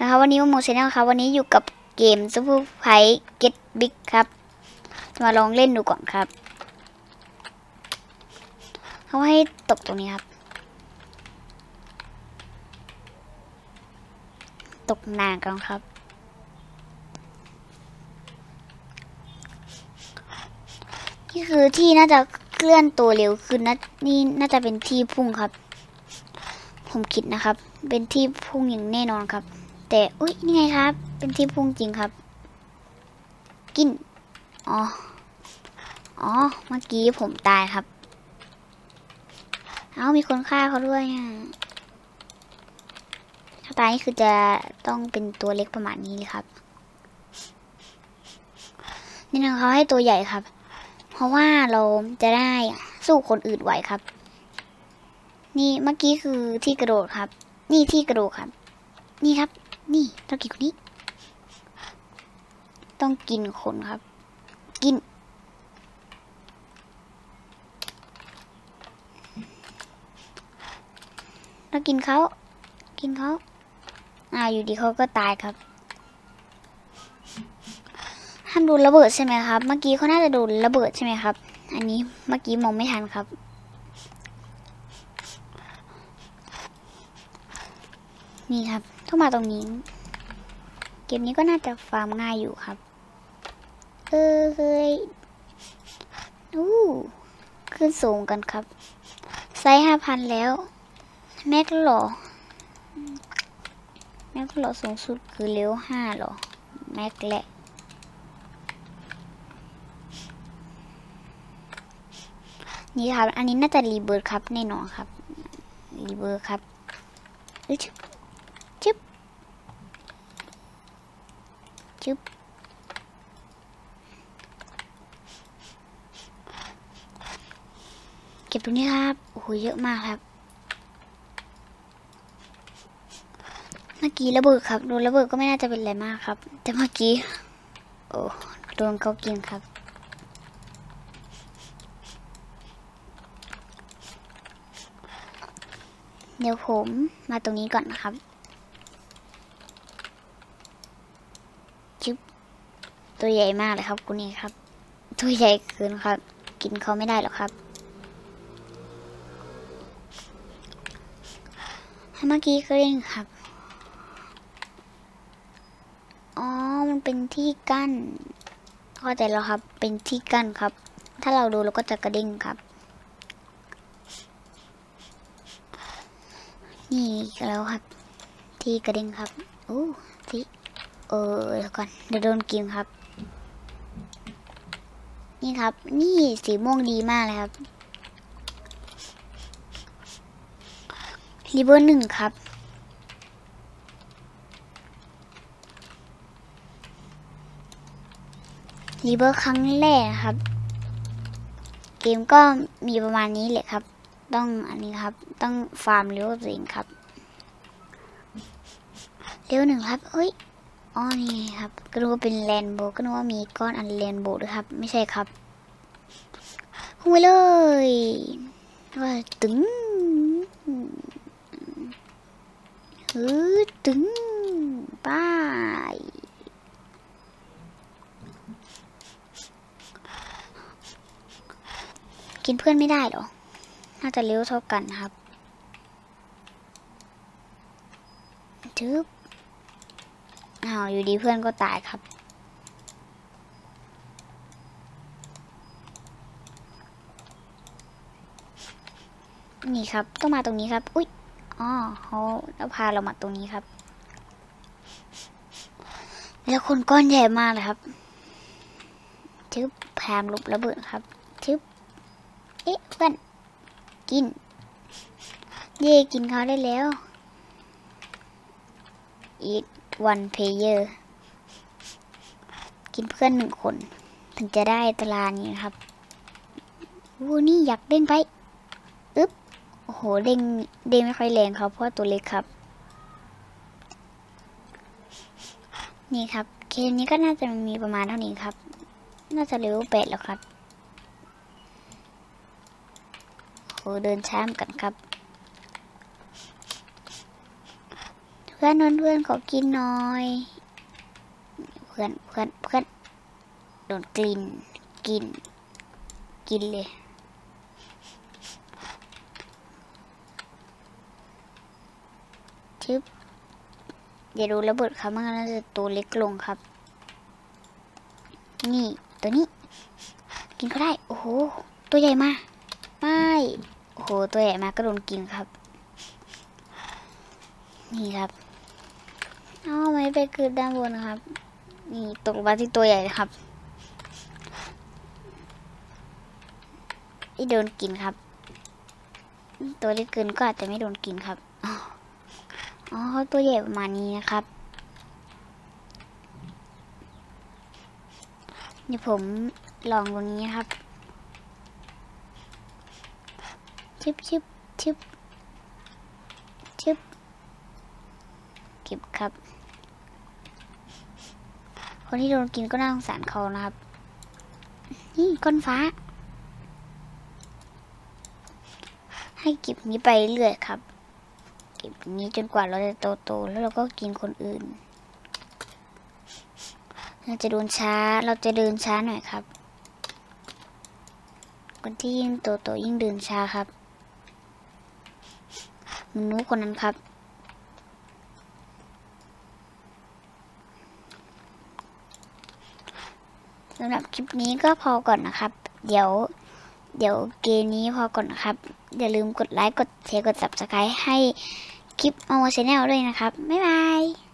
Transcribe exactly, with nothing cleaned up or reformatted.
นะครับวันนี้โมชแนลครับวันนี้อยู่กับเกมซูเปอร์ไพรส์เก็ตบิ๊กครับมาลองเล่นดูก่อนครับเขาให้ตกตรงนี้ครับตกนานกันครับนี่คือที่น่าจะเคลื่อนตัวเร็วขึ้นนะนี่น่าจะเป็นที่พุ่งครับผมคิดนะครับเป็นที่พุ่งอย่างแน่นอนครับแต่อุ้ยนี่ไงครับเป็นที่พุ่งจริงครับกินอ๋ออ๋อเมื่อกี้ผมตายครับเอ้ามีคนฆ่าเขาด้วยถ้าตายนี่คือจะต้องเป็นตัวเล็กประมาณนี้เลยครับนี่นะเขาให้ตัวใหญ่ครับเพราะว่าเราจะได้สู้คนอื่นไหวครับนี่เมื่อกี้คือที่กระโดดครับนี่ที่กระโดดครับนี่ครับนี่ต้องกินคนนี้ต้องกินคนครับกินต้องกินเขากินเขาอ่าอยู่ดีเขาก็ตายครับห้ามโดนระเบิดใช่ไหมครับเมื่อกี้เขาน่าจะโดนระเบิดใช่ไหมครับอันนี้เมื่อกี้มองไม่ทันครับนี่ครับเข้ามาตรงนี้เกมนี้ก็น่าจะฟาร์มง่ายอยู่ครับเออเฮ้ยอู้ขึ้นสูงกันครับไซส์ห้าพันแล้วแม็กหรอแม็กหรอสูงสุดคือเลเวลห้าหรอแม็กแหละนี่ครับอันนี้น่าจะรีเบิร์ดครับแน่นอนครับรีเบิร์ดครับอึ๊บจึ๊บจึ๊บเก็บตรงนี้ครับโอ้โหเยอะมากครับเมื่อกี้ระเบิดครับโดนระเบิดก็ไม่น่าจะเป็นอะไรมากครับแต่เมื่อกี้โอ้โดนเขากินครับเดี๋ยวผมมาตรงนี้ก่อนนะครับจิ๊บตัวใหญ่มากเลยครับคุณนี่ครับตัวใหญ่เกินครับกินเขาไม่ได้หรอกครับเมื่อกี้ก็เล่นครับอ๋อมันเป็นที่กั้นเข้าใจแล้วครับเป็นที่กั้นครับถ้าเราดูเราก็จะกระดิ่งครับนี่แล้วครับที่กระดิ่งครับโอ้ที่เออเดี๋ยวก่อนเดี๋ยวโดนกินครับนี่ครับนี่สีม่วงดีมากเลยครับรีเบอร์หนึ่งครับรีเบอร์ครั้งแรกครับเกมก็มีประมาณนี้แหละครับต้องอันนี้ครับต้องฟาร์มเลี้ยวตัวเองครับเลี้ยวหนึ่งครับเอ้ยอ๋อนี่ครับก็รู้ว่าเป็นแลนโบก็นึกว่ามีก้อนอันแลนโบด้วยครับไม่ใช่ครับพุ่งไปเลยว่าตึงฮึตึงป้ายกินเพื่อนไม่ได้หรอน่าจะเลี้ยวเท่ากันครับทึบอ้าวอยู่ดีเพื่อนก็ตายครับนี่ครับต้องมาตรงนี้ครับอุ๊ยอ๋อเขาแล้วพาเรามาตรงนี้ครับแล้วคนก้อนใหญ่มากเลยครับทึบแพมลบระเบิดครับทึบเอ๊ะเพื่อนกินเย่กินเขาได้แล้ว eat one player กินเพื่อนหนึ่งคนถึงจะได้ตารางนี้นะครับวูนี่อยากเด้งไปอึ๊บโอ้โหเด้งเด้งไม่ค่อยแรงครับเพราะตัวเล็กครับนี่ครับเคสนี้ก็น่าจะมีประมาณเท่านี้ครับน่าจะเลเวลแปดแล้วครับโหเดินช้ากันครับพื่อนเพื่อนขอกินหน่อยเพื่อนเพื่อนเพื่อนโดนกลิ่นกินกินเลยชึบอย่าดูระเบิดครับมันน่าจะตัวเล็กลงครับนี่ตัวนี้กินก็ได้โอ้โหตัวใหญ่มากไม่โอ้โหตัวใหญ่มากก็โดนกินครับนี่ครับอ้าวไม่ไปเกิดด้านบนครับนี่ตกลงมาที่ตัวใหญ่ครับที่โดนกินครับตัวเล็กเกินก็อาจจะไม่โดนกินครับอ๋อตัวใหญ่ประมาณนี้นะครับเดี๋ยวผมลองตรงนี้ครับชิบชิบชิบชิบเก็บครับคนที่โดนกินก็น่าสงสารเขานะครับนี่ก้อนฟ้าให้เก็บนี้ไปเรื่อยครับเก็บนี้จนกว่าเราจะโตๆแล้วเราก็กินคนอื่นเราจะเดินช้าเราจะเดินช้าหน่อยครับคนที่ยิ่งโตๆยิ่งเดินช้าครับมนุษย์คนนั้นครับสำหรับคลิปนี้ก็พอก่อนนะครับเดี๋ยวเดี๋ยวเกมนี้พอก่อนนะครับอย่าลืมกดไลค์กดแชร์กด ซับสไครบ์ ให้คลิปโมโมชาแนลด้วยนะครับบ๊ายบาย